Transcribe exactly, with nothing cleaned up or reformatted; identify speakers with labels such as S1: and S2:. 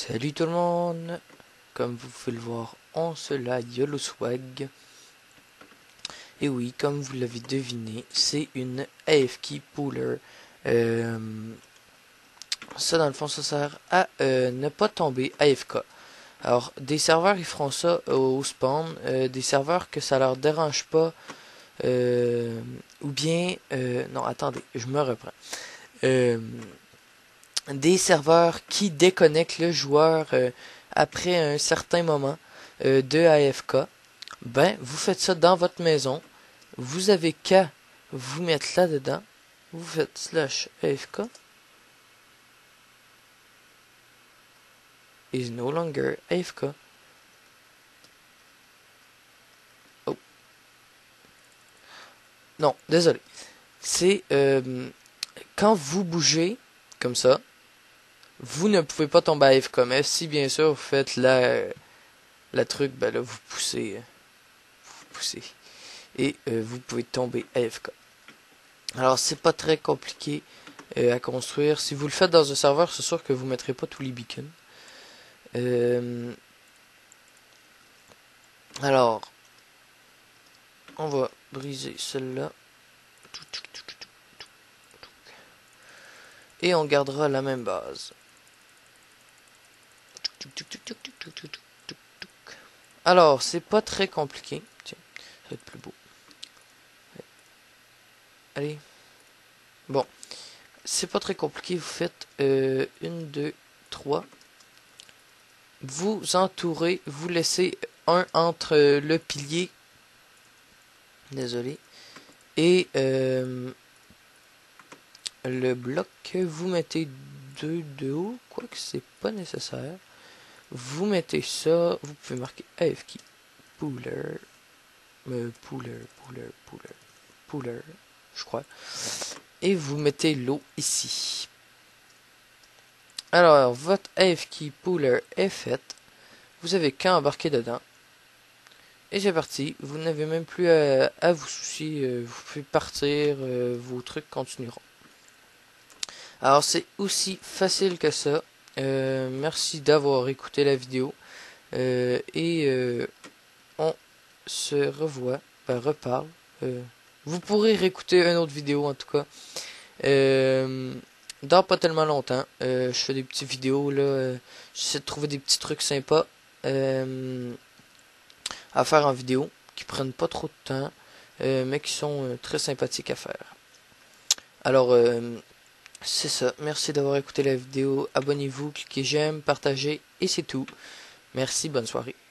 S1: Salut tout le monde, comme vous pouvez le voir, on se la YOLO Swag. Et oui, comme vous l'avez deviné, c'est une A F K Pooler. Euh, ça dans le fond, ça sert à euh, ne pas tomber A F K. Alors, des serveurs ils feront ça euh, au spawn, euh, des serveurs que ça leur dérange pas, euh, ou bien, euh, non attendez, je me reprends. Euh, des serveurs qui déconnectent le joueur euh, après un certain moment euh, de A F K, ben vous faites ça dans votre maison. Vous avez qu'à vous mettre là-dedans. Vous faites slash A F K is no longer A F K. Oh. Non, désolé. C'est euh, quand vous bougez comme ça, vous ne pouvez pas tomber à A F K. Mais si bien sûr vous faites la, la truc, ben là vous poussez. Vous poussez. Et euh, vous pouvez tomber A F K. Alors c'est pas très compliqué euh, à construire. Si vous le faites dans un serveur, c'est sûr que vous mettrez pas tous les beacons. Euh, alors, on va briser celle-là. Et on gardera la même base. Alors, c'est pas très compliqué. Tiens, ça va être plus beau. Allez. Bon. C'est pas très compliqué. Vous faites euh, une, deux, trois. Vous entourez, vous laissez un entre le pilier. Désolé. Et euh, le bloc, vous mettez deux de haut. Quoique c'est pas nécessaire. Vous mettez ça. Vous pouvez marquer A F K Pooler. Euh, pooler, pooler, pooler, pooler, je crois. Et vous mettez l'eau ici. Alors, votre A F K Pooler est faite. Vous avez qu'à embarquer dedans. Et c'est parti. Vous n'avez même plus à, à vous soucier. Vous pouvez partir. Vos trucs continueront. Alors, c'est aussi facile que ça. Euh, merci d'avoir écouté la vidéo. Euh, et euh, on se revoit. Ben, reparle. Euh, vous pourrez réécouter une autre vidéo en tout cas. Euh, dans pas tellement longtemps. Euh, je fais des petites vidéos là. Euh, J'essaie de trouver des petits trucs sympas euh, à faire en vidéo. Qui prennent pas trop de temps. Euh, mais qui sont euh, très sympathiques à faire. Alors euh, c'est ça. Merci d'avoir écouté la vidéo. Abonnez-vous, cliquez j'aime, partagez et c'est tout. Merci, bonne soirée.